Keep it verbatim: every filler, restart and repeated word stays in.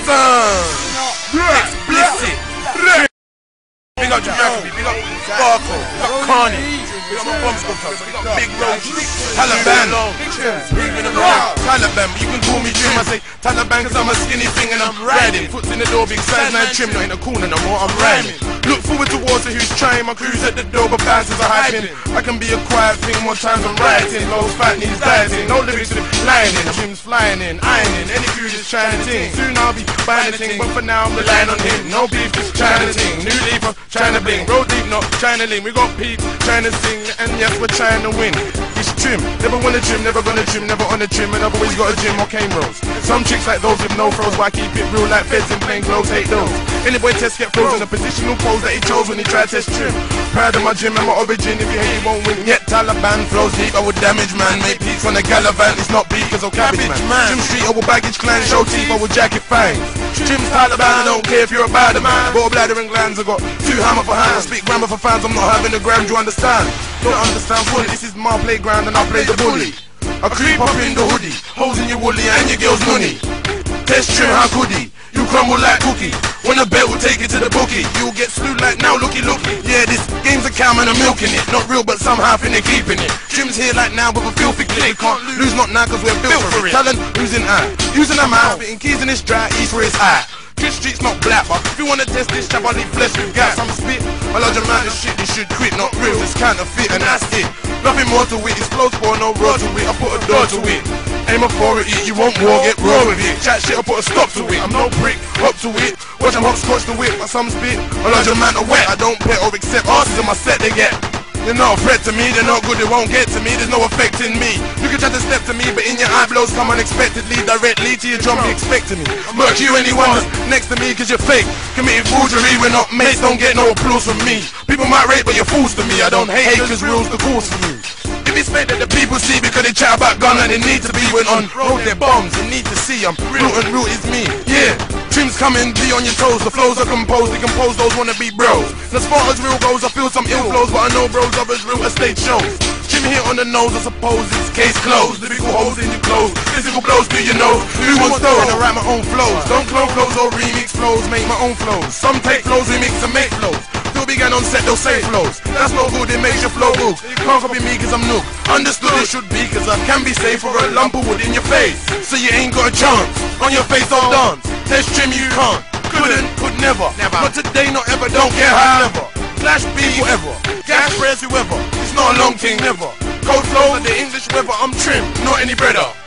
Explicit. Big up Jamaica, big up Sparkle, big up Carney, big up my bomb sculptors, big up Big Roach, Taliban, Taliban, you can call me Jim, I say Taliban cause I'm a skinny thing and I'm riding. Foot's in the door, big size nine trim, not in the corner no more, I'm rhyming. Look forward towards it, who's trying, my crew's at the door, but bouncers are hyping. I can be a quiet thing, more times I'm writing, lows fat needs dieting, no lyrics to the lying in, Jim's flying in, ironing, any crew just trying to ting. Soon I'll be buying a ting, but for now I'm relying on him, no beef, just trying to ting. New leaf, trying to bling, roll deep, not trying to link. We got Pete trying to sing, and yes, we're trying to win. It's trim, never wanna trim, never gonna trim, never on a trim, and I've always got a gym or cane rolls. Some chicks like those with no froze, but I keep it real like feds in plain clothes, hate those. Any boy test get frozen, a positional pose that he chose when he tried to test trim. Proud of my gym and my origin, if you hate you won't win. Yet Taliban flows deep, I would damage man. Make peaks on the Gallivant, it's not beakers or cabbage man. Trim street, I will baggage clan, show teeth, I will jacket fangs. Trim's Taliban, I don't care if you're a bad man. Ball bladder and glands, I got two hammer for hands. I speak grammar for fans, I'm not having a gram, do you understand? Don't understand fully, this is my playground and I play the bully. I creep up in the hoodie, holes in your woolly and your girl's money. Test trim, how could he? You crumble like cookie. When a bet will take it to the bookie, you'll get slewed like now, looky looky. Yeah, this game's a cow and I'm milking it. Not real but somehow finna keeping it. Trim's here like now with a filthy click. Can't lose not now cause we're built for it. Talent, losing eye, using a mouth, spitting keys in this dry, east where it's eye. This street's not black, but if you wanna test this chap, I'll leave flesh with gas. I'm spit, a large amount of shit, this should quit, not real, it's counterfeit, and that's it. Nothing more to it, it's flows for no raw to it, I put a door to it. Aim authority, you won't war, get raw with it. Chat shit, I put a stop to it, I'm no prick, hop to it. Watch them hopscotch the whip, but some spit, a large amount of wet. I don't pet or accept asses in my set they get. They're not a threat to me, they're not good, they won't get to me, there's no effect in me. You can try to step to me, but in your eye blows come unexpectedly, directly to your drum, be expecting me. Murk you anyone that's next to me, cause you're fake. Committing forgery, we're not mates, don't get no applause from me. People might rate, but you're fools to me, I don't hate, cause rules the course for you. If it's fake that the people see because they chat about gun and they need to be when on road their bombs, they need to see I'm real and real is me, yeah. Trim's coming, be on your toes, the flows are composed, they compose those wanna be bros. And as far as real goes, I feel some ill flows, but I know bros of as real estate shows. Trim here on the nose, I suppose it's case closed. Lyrical holes in your clothes, physical blows through your nose. Who wants those? And I write my own flows, don't clone flows or remix flows, make my own flows. Some take flows, remix and make flows. Still began on set, they'll say flows. That's no good, it makes your flow book. You can't copy me cause I'm nook. Understood it should be cause I can be safe for a lump of wood in your face. So you ain't got a chance, on your face I'll dance. Test trim you can't, couldn't, could never. never. Not today, not ever, don't care how ever. Clash be whatever, gas prayers whoever. It's not a long thing, never. Cold flow like the English weather, I'm trim, not any breader.